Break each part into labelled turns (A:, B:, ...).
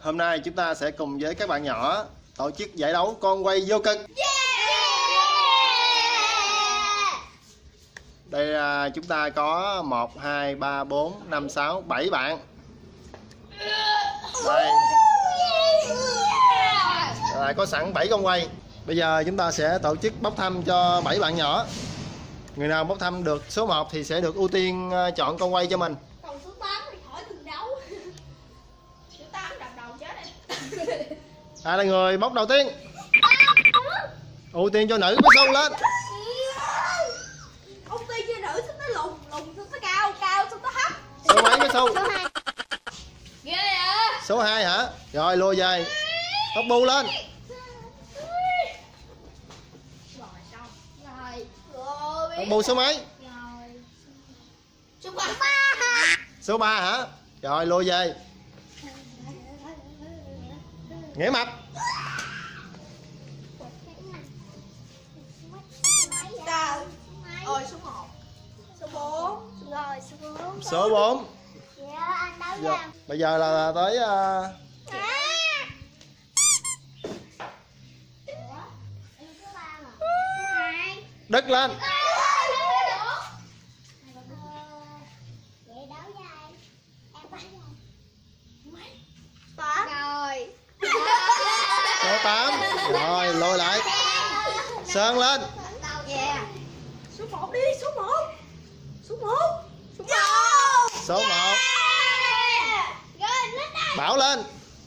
A: Hôm nay chúng ta sẽ cùng với các bạn nhỏ tổ chức giải đấu con quay vô cực. Đây là chúng ta có 1, 2, 3, 4, 5, 6, 7 bạn. Đây. Rồi, có sẵn 7 con quay. Bây giờ chúng ta sẽ tổ chức bốc thăm cho 7 bạn nhỏ. Người nào bốc thăm được số 1 thì sẽ được ưu tiên chọn con quay cho mình.
B: Còn số 8 thì khỏi từng đấu. Số 8 đập đầu chết đi.
A: Ai là người bốc đầu tiên? Ưu tiên cho nữ mới xông lên.
B: Ưu tiên cho nữ, xong tới lùng, lùng xong tới cao, cao xong tới thấp.
A: Số mấy mới xông?
B: Số 2. Ghê vậy?
A: Số 2 hả? Rồi lùi về. Tóc bu lên.
B: Rồi xong. Rồi.
A: Tóc bu số mấy?
B: Rồi. Số 3.
A: Số 3 hả? Rồi lùi về. Nghĩa mập.
B: Trời. Rồi số 1. Số 4. Rồi số 4.
A: Số 4.
B: Dạ anh đấu
A: Giờ,
B: ra.
A: bây giờ là tới Đức lên.
B: Rồi.
A: Số 8. Rồi lùi lại. Sơn lên.
B: Yeah. Số 1 đi, số 1. Số 1. Số 1.
A: Số 1. Bảo lên.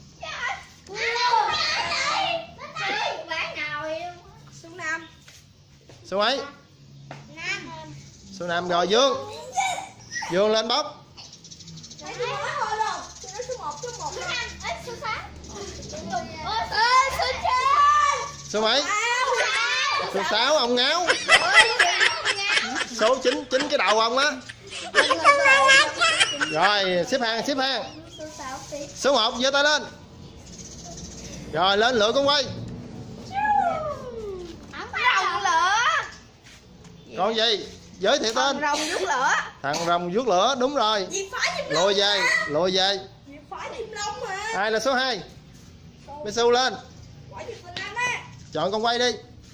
B: Số 5.
A: Số mấy? Số 5 rồi Dương. Dương lên bóc.
B: Số 1, số 1. Số 6.
A: Số mấy? Số 6 ông ngáo. Số 9, 9 cái đầu ông á. Rồi xếp hàng, xếp hàng. Số 1 giơ tay lên. Rồi lên lựa con quay. Con gì? Giới thiệu tên.
B: Rồng vuốt lửa.
A: Thằng rồng vuốt lửa, đúng rồi. Lùi về, lùi về. Ai là số 2? Mê Su lên. Chọn con quay đi.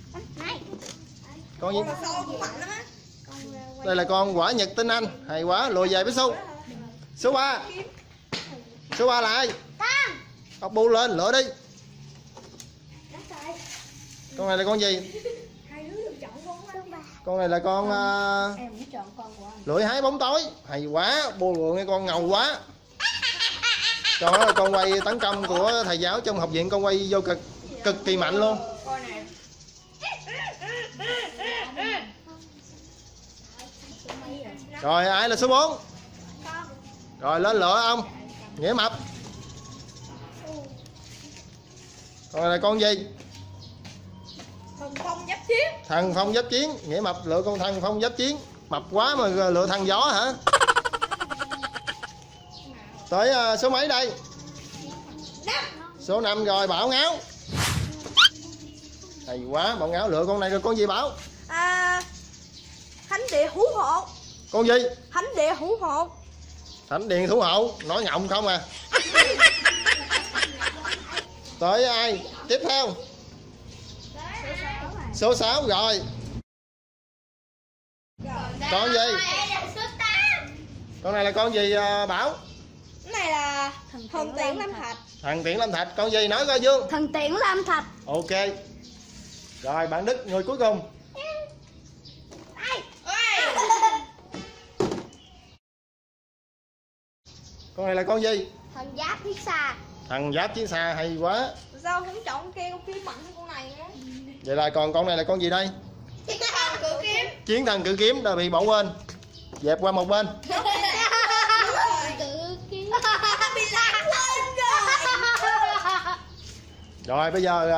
A: Con gì? Đây là con quả nhật tinh anh. Hay quá, lùi về Mê Su. Số 3. Số 3 là ai? Ốc bu lên, lựa đi. Con này là con gì? Con này là con lưỡi hái bóng tối. Hay quá, bu lựa nghe con ngầu quá. Con đó là con quay tấn công của thầy giáo trong học viện con quay vô cực, cực kỳ mạnh luôn. Rồi ai là số 4? Rồi lên lựa ông Nghĩa mập. Còn này là con gì?
B: Thần phong giáp chiến.
A: Thần phong giáp chiến. Nghĩa mập lựa con thần phong giáp chiến. Mập quá mà lựa thần gió hả? Tới số mấy đây? Số 5 rồi Bảo ngáo. Hay quá, Bảo ngáo lựa con này rồi con gì Bảo?
B: Thánh địa hú hộ.
A: Con gì?
B: Thánh địa hú hộ.
A: Thánh điện thủ hộ, nói ngọng không à. Tới ai? Tiếp theo. Số 6 rồi. Con gì? Con này là con gì Bảo?
B: Cái này là thần tiễn Lam Thạch.
A: Thần tiễn Lam Thạch, con gì nói coi Dương?
B: Thần tiễn Lam Thạch.
A: Ok. Rồi bạn Đức người cuối cùng. Con này là con gì?
B: Thần giáp chiến xa.
A: Thần giáp chiến xa, hay quá.
B: Sao không chọn con kia, con kia mạnh hơn con này nữa.
A: Vậy là còn con này là con gì đây?
B: Chiến thần cự kiếm.
A: Chiến thần cự kiếm đã bị bỏ quên. Dẹp qua một bên.
B: Cự kiếm. Bị lạc lên rồi.
A: Rồi bây giờ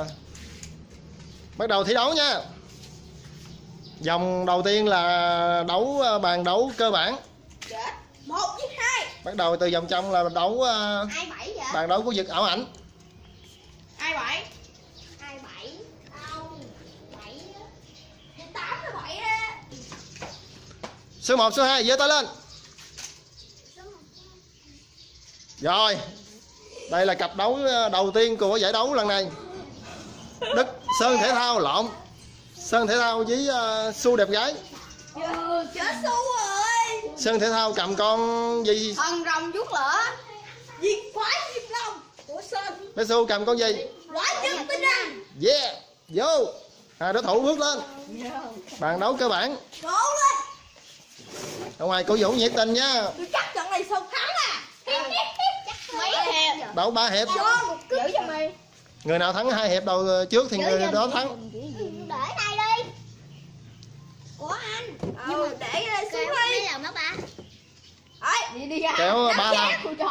A: bắt đầu thi đấu nha. Vòng đầu tiên là đấu bàn đấu cơ bản.
B: 1 với 2.
A: Bắt đầu từ vòng trong là đấu
B: Ai 7 vậy?
A: bàn đấu của vực ảo ảnh.
B: Ai 7? Ai 7? Không. 7. 8 là 7 á.
A: Số 1, số 2 giơ tay lên. Rồi. Đây là cặp đấu đầu tiên của giải đấu lần này. Sơn Thể Thao lộn. Sơn Thể Thao với Su Đẹp Gái.
B: Chết Su rồi.
A: Sơn Thể Thao cầm con gì?
B: Thần rồng vuốt lửa. Diệt quái Diệp Long của Sơn.
A: Bé Su cầm con gì?
B: Quái nhân tinh anh.
A: Yeah, vô. Hai đối thủ bước lên. Bàn đấu cơ bản.
B: Cố lên.
A: Ở ngoài cổ vũ nhiệt tình nha.
B: Tôi chắc trận này Sơn thắng à. Mấy hiệp?
A: Đấu 3 hiệp.
B: Giữ cho mày.
A: Người nào thắng 2 hiệp đầu trước thì người đó thắng.
B: Để này đi. Của anh. Nhưng mà để xuống đi. Làm đó ba. Đi ra.
A: Kéo 3 lần.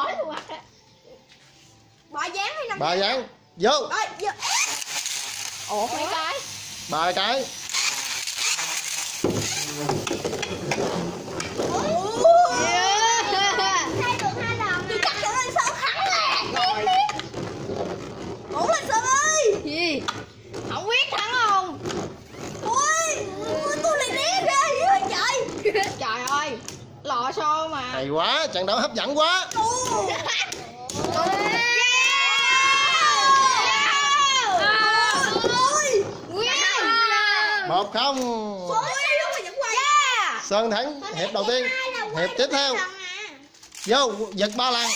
B: Ba dán hay 5
A: 3 dán. Vô.
B: Ủa mấy cái?
A: 3 cái.
B: Thay được 2 lần. Tôi chắc chắn là Sơn thắng nè. Ủa là Sơn ơi.
C: Gì? Không biết thắng không?
B: Ôi, tôi lại né ra vậy trời.
C: Trời ơi, lò xo mà.
A: Hay quá, trận đấu hấp dẫn quá. Một không. Sơn thắng hiệp đầu tiên. Hiệp tiếp theo. Vô, giật 3 lần.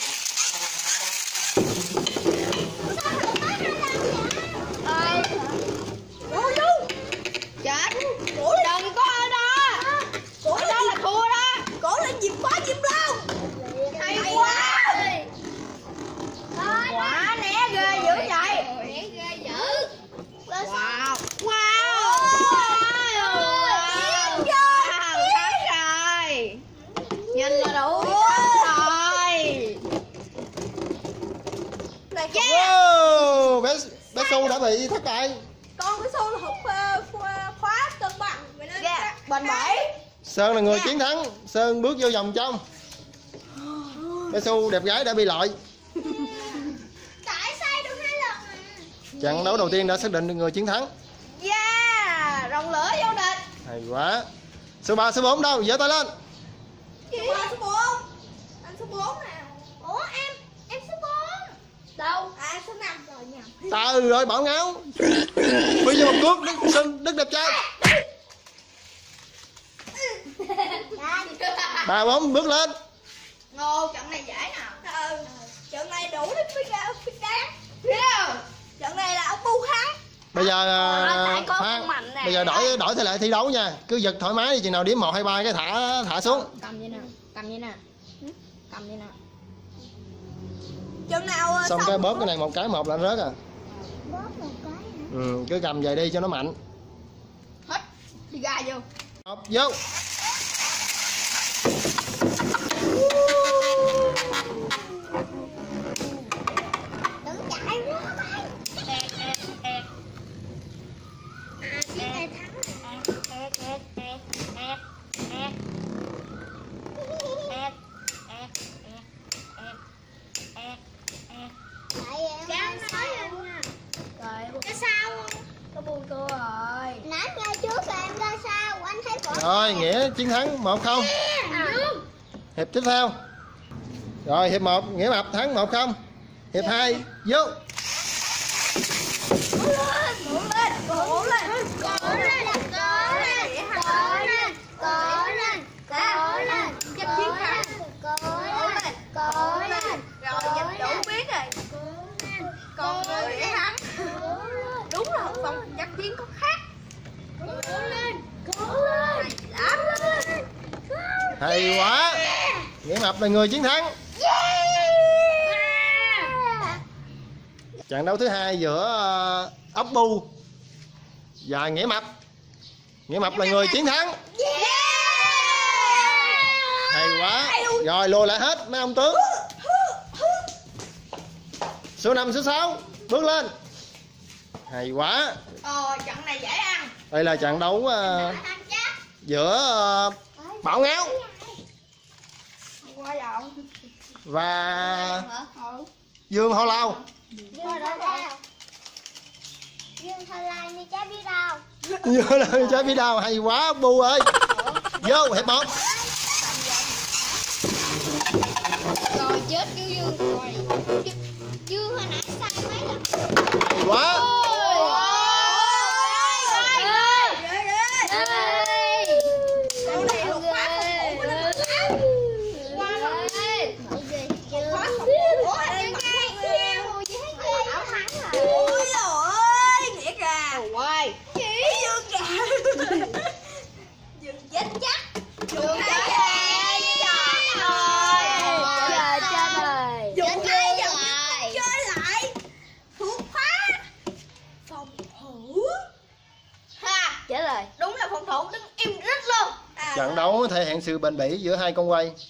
C: Chết. Đừng có ở đó. Ở đó là thua đó.
B: Cổ lên dịp quá dịp lâu.
C: Hay quá. Quả né ghê dữ vậy. Wow. Wow. Thắng rồi. Nhìn là đủ thắng rồi.
A: Wow, bé Su đã bị thất bại.
B: Con của Su là hụt khóa cân bằng.
C: Bền bỉ.
A: Sơn là người chiến thắng. Sơn bước vô vòng trong. Bé Su Đẹp Gái đã bị loại.
B: Tại sai được 2 lần à.
A: Trận đấu đầu tiên đã xác định được người chiến thắng.
C: Yeah, rồng lửa vô địch.
A: Hay quá. Số 3, số 4 đâu? Giơ tay lên.
B: Số 3, số 4. Anh số 4 nào? Ủa em số 4. Đâu? À số 5 rồi nhầm.
A: Trời ơi, Bảo Ngáo. Bây giờ một cước Đức Đẹp Trai. 3, 4 bước lên.
C: Ngô, trận này dễ nè.
B: Trận này đủ để fit đá.
C: Yeah.
B: Trận này là ông Bu thắng.
A: Bây giờ
C: tại có con mạnh nè.
A: bây giờ đổi thể lệ thi đấu nha. Cứ giật thoải mái đi, chừng nào điểm 1 2 3 cái thả xuống.
C: Cầm như nè. Cầm như nè. Cầm như nè.
B: Trận nào
A: Xong cái bóp cái này một cái một là nó rớt à.
B: Bóp một cái hả?
A: Ừ, cứ cầm về đi cho nó mạnh.
C: Hết. Đi ra vô.
A: Hop, vô.
B: Đừng chạy quá bay. Chiếc này thắng. Cái sao không?
C: Có buồn cười rồi.
B: Nãy ra trước là em ra sao? Anh thấy cổ.
A: Rồi, Nghĩa chiến thắng 1-0. Hiệp tiếp theo. Rồi, hiệp 1 Nghĩa Mập thắng 1-0. Hiệp 2 vô.
B: Rồi dịch đủ biết rồi. Còn người để thắng. Đúng là không chắc chiến có khác.
A: Hay quá. Nghĩa Mập là người chiến thắng. Trận đấu thứ 2 giữa ốc bu và Nghĩa Mập. Nghĩa Mập là người chiến thắng. Hay quá. Rồi lùi lại hết mấy ông tướng. Số 5, số 6 bước lên. Hay quá.
C: Trận này dễ ăn.
A: Đây là trận đấu giữa Bảo Ngáo và Dương Hô Lao.
B: Dương Thơ Lao như trái bí đao.
A: Dương Hô Lao trái bí đao. Hay quá Bu ơi. Vô hiệp 1.
C: Rồi chết cứu Dương rồi. Dương hồi nãy sai mấy lần.
A: Hay quá. Trận đấu thể hiện sự bền bỉ giữa hai con quay.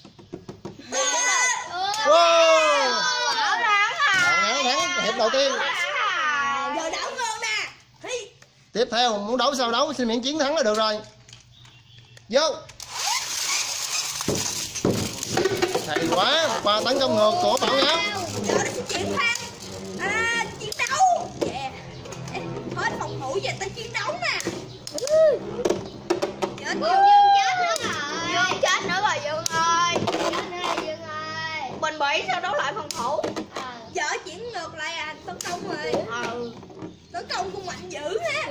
A: Wow. Bảo Ngáo thắng hiệp đầu tiên.
B: Giờ đấu ngon nè.
A: Tiếp theo muốn đấu sao đấu, xin miễn chiến thắng là được rồi. Vô. Hay quá, một pha tấn công ngược của Bảo Ngáo.
B: Giờ nó sẽ chuyển sang chiến đấu. Hết phòng thủ về tới chiến đấu nè.
C: Dương chết nữa rồi Dương ơi. Bình bỉ sao đấu lại phòng thủ.
B: Giờ chuyển ngược lại tấn công rồi. Tấn công cũng mạnh dữ ha.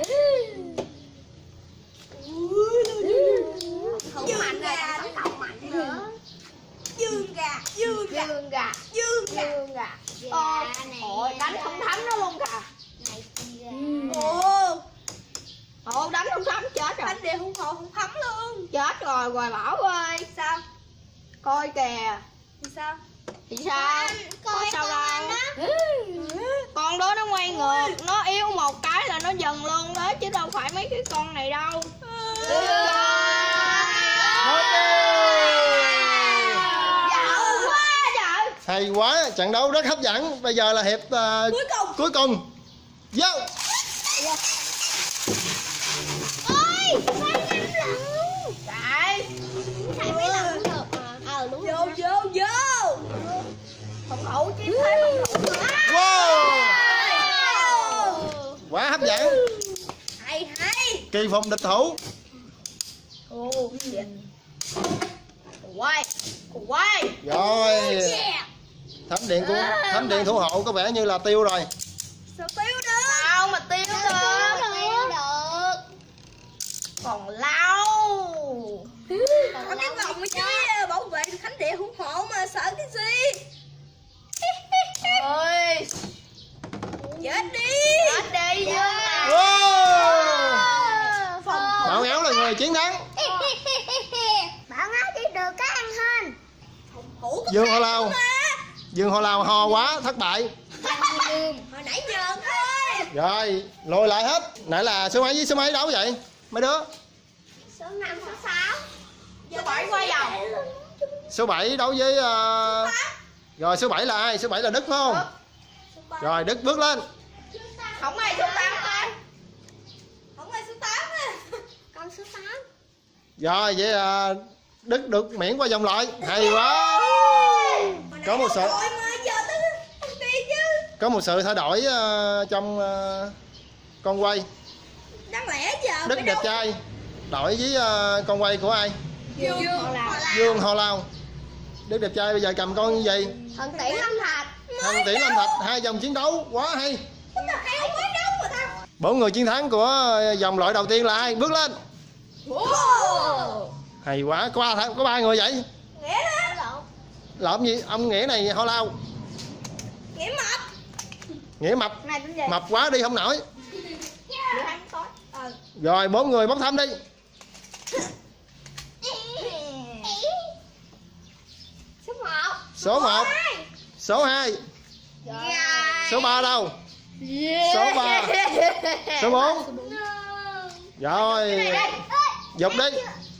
C: Không mạnh rồi, tấn công mạnh nữa.
B: Dương gà.
C: Ôi đánh không thấm nó luôn kìa. Ồ đánh không thấm chết rồi.
B: Đánh địa hung hồ không thấm luôn.
C: Chết rồi Hoài Bảo ơi.
B: Sao?
C: Coi kìa.
B: Sao?
C: Thì sao? Coi sao đâu. Con đó nó quay ngược, nó yếu một cái là nó dần luôn đó chứ đâu phải mấy cái con này đâu. Dạo quá trời.
A: Hay quá, trận đấu rất hấp dẫn. Bây giờ là hiệp cuối cùng. Vô.
C: Ôi, sai 5 lần. Trời. Sai mấy lần cũng được mà. Đúng rồi.
B: Vô.
C: Phòng thủ chiếm thế phòng thủ.
A: Wow. Quá hấp dẫn.
B: Hay.
A: Kỳ phục địch thủ.
C: Quay.
A: Rồi. Thánh điện thủ hộ có vẻ như là tiêu rồi.
B: Sao tiêu được?
C: Sao mà tiêu được? Còn lâu.
B: Còn cái vòng chứ bảo vệ thánh địa hung hộ mà sợ cái gì?
C: Ôi.
B: Chết đi
C: Dương.
A: Wow. Bảo Ngáo là người chiến thắng.
C: Bảo Ngáo chỉ được cái ăn hên.
A: Dương Hoa Lao ho quá thất bại.
B: Hồi nãy nhờn thôi.
A: Rồi lùi lại hết. Nãy là số mấy với số mấy đấu vậy mấy đứa?
C: Số 5, số 6. Số 7 qua vòng.
A: Số 7 đấu với rồi số 7 là ai? Số 7 là Đức phải không? Rồi Đức bước lên.
C: Không ai số 8 thôi.
B: Không ai số 8 á.
C: Con số 8.
A: Rồi vậy là Đức được miễn qua vòng loại. Hay quá. Có một sự thay đổi trong con quay.
B: Đáng lẽ giờ
A: Đức đẹp trai đổi với con quay của ai? Dương Hoa Lao. Đức đẹp trai bây giờ cầm con gì?
C: Thần Tiễn Lâm Thạch.
A: Thần Tiễn Lâm Thạch. 2 vòng chiến đấu quá hay. 4 người chiến thắng của vòng loại đầu tiên là ai? Bước lên. Hay quá. Có 3 người vậy?
B: Nghĩa đó.
A: Lộn gì? Ông Nghĩa này Hoa Lao.
B: Nghĩa mập.
A: Nghĩa mập. Mập quá đi không nổi. Rồi 4 người bốc thăm đi. Số 1. Số 2. Số 3 đâu? Số 3. Số 4. Rồi. Dục đi.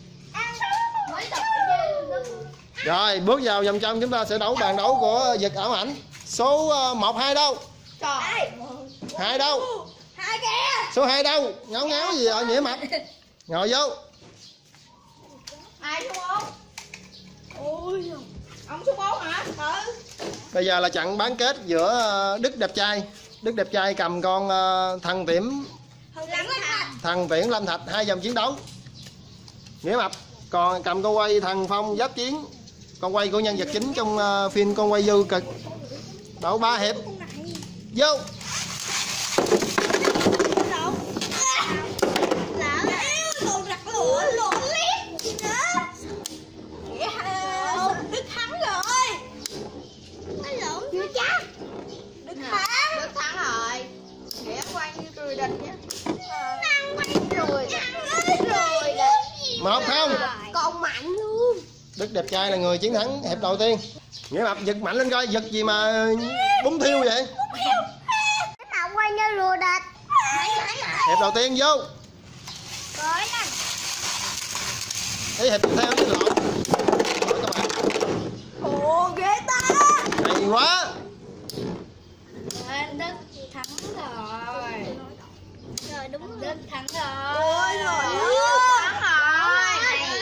A: Rồi bước vào vòng trong chúng ta sẽ đấu bàn đấu của vật ảo ảnh. Số 1 2 đâu? 2 đâu?
B: 2 kìa.
A: Số 2 đâu? Ngáo gì vậy Nghĩa mập? Ngồi vô.
C: Ai số 4? Ôi. Ông số 4 hả?
A: Bây giờ là trận bán kết giữa Đức đẹp trai. Đức đẹp trai cầm con Thần Tiễn Lâm Thạch 2 vòng chiến đấu. Nghĩa mập còn cầm con quay Thần Phong Giáp Chiến, con quay của nhân vật chính trong phim Con Quay Vô Cực. Đấu 3 hiệp. Vô.
B: Đức thắng rồi.
C: Chưa chắc.
B: Đức thắng.
C: Đức thắng rồi. Nghĩa quay như cười địch nhá.
B: Năng quay rồi.
C: Rồi đó.
A: 1-0.
B: Còn mạnh luôn.
A: Đức đẹp trai là người chiến thắng hiệp đầu tiên. Nghĩa Mập giật mạnh lên coi, giật gì mà búng thiêu vậy?
B: Cái nào quay như rùa địch.
A: Hiệp đầu tiên vô.
B: Rồi nè.
A: Hiệp tiếp theo chứ lộn. Rồi các bạn.
B: Ồ ghê ta.
A: Hay quá.
C: Đức thắng rồi.
B: Rồi đúng rồi.
C: Đức thắng rồi.
B: Ôi trời ơi.
C: Thắng rồi.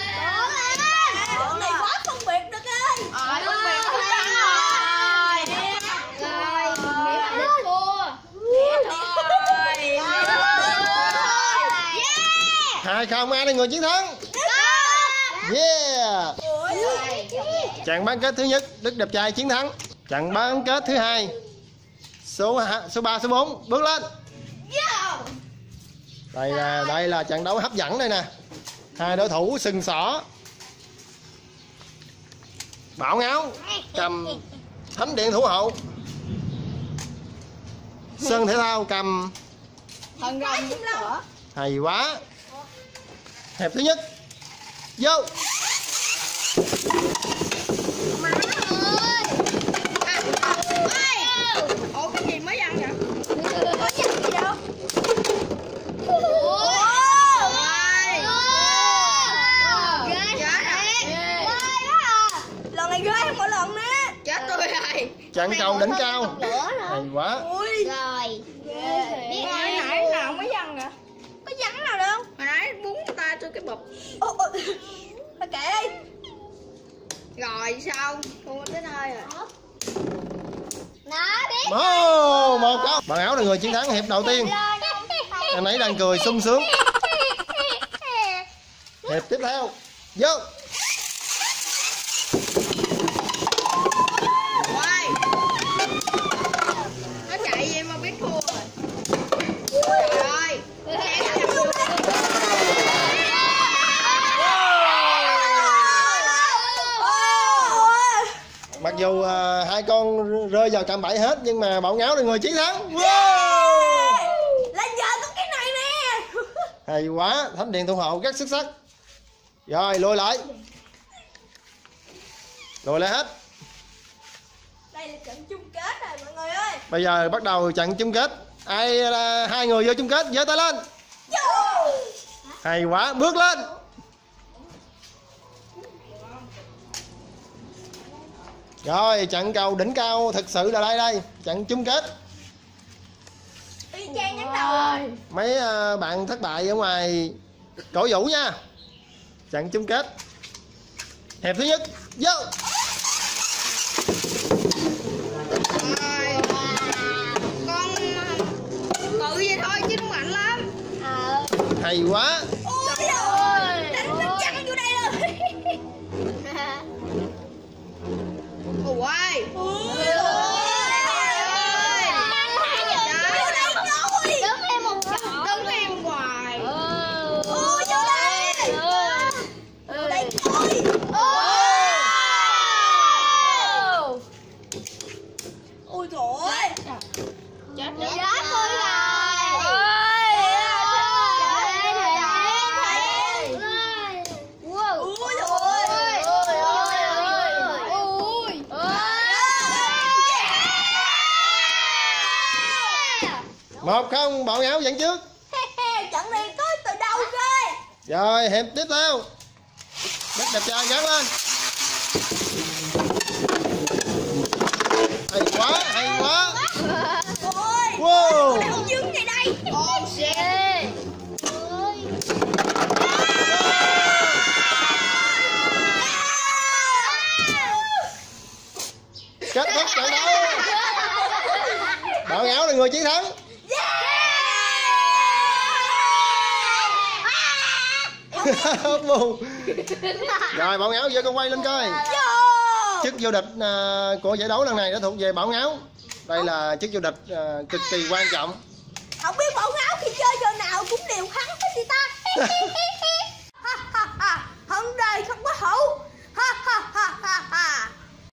B: Này quá phân biệt được ơi.
C: Phân biệt Đức thắng rồi. Rồi. Nghĩa là Đức thua. Nghĩa thôi.
A: 2-0 ai là người chiến thắng? Yeah. Trận bán kết thứ nhất Đức đẹp trai chiến thắng. Trận bán kết thứ hai số 3 số 4 bước lên. Đây là trận đấu hấp dẫn đây nè. Hai đối thủ sừng sỏ. Bảo Ngáo cầm Thánh Điện Thủ Hộ. Sơn Thể Thao cầm
C: Thần rồng giúp đỡ.
A: hay quá. Hiệp thứ nhất vô.
B: Má ơi.
C: Ủa cái gì mới ăn vậy?
B: Có gì đâu. Lần này ghê hơn mỗi lần nè.
C: Chết tôi rồi.
A: Trận cầu đỉnh cao. Hay quá.
B: Ui.
C: Rồi. Biết hồi nãy nào mới văng vậy?
B: Có vắng nào đâu.
C: Hồi nãy búng tay tôi cái bụp.
B: Thôi kệ đi.
C: Rồi sao? Thua tới nơi rồi.
B: Nó biết.
A: 1-0. Bảo Áo là người chiến thắng hiệp đầu tiên. Anh ấy đang cười sung sướng. Hiệp tiếp theo vô.
C: Ôi. Nó chạy gì mà biết thua rồi. Trời ơi.
A: Mặc dù hai con rơi vào cạm bẫy hết nhưng mà Bảo Ngáo là người chiến thắng. Wow.
B: Là giờ có cái này nè.
A: Hay quá, Thánh Điện Thủ Hộ rất xuất sắc. Rồi lùi lại. Lùi lại hết.
B: Đây là trận chung kết rồi mọi người ơi.
A: Bây giờ bắt đầu trận chung kết. Ai là hai người vô chung kết giơ tay lên. Hay quá, bước lên. Rồi trận cầu đỉnh cao thực sự là đây, trận chung kết.
B: Y chang nhắn đầu.
A: Mấy bạn thất bại ở ngoài cổ vũ nha. Trận chung kết hiệp thứ nhất vô.
C: Con tự vậy thôi chứ nó mạnh lắm.
A: Hay quá.
B: Ôi trời. Đánh chăn vô đây rồi.
C: Ôi. Đứng im hoài.
B: Ôi vô đây. Vô đây coi. Ôi trời ơi.
C: Chết
B: Chết
C: rồi.
B: tôi rồi. Ôi trời ơi.
A: 1-0 Bảo Ngáo dẫn trước.
B: Trận này có từ đâu cơ.
A: Rồi hiệp tiếp theo Đức đẹp trai gắn lên. Hay quá, hay quá.
B: Ôi.
A: Wow.
B: Đâu dướng ngay đây.
C: Oh shit.
A: Kết thúc trận đấu. Bảo Ngáo là người chiến thắng. Buồn. Rồi Bảo Ngáo giờ con quay lên coi. Chức vô địch của giải đấu lần này đã thuộc về Bảo Ngáo. Đây là chức vô địch cực kỳ quan trọng.
B: Không biết bộ ngáo khi chơi giờ nào cũng đều thắng hết đi ta.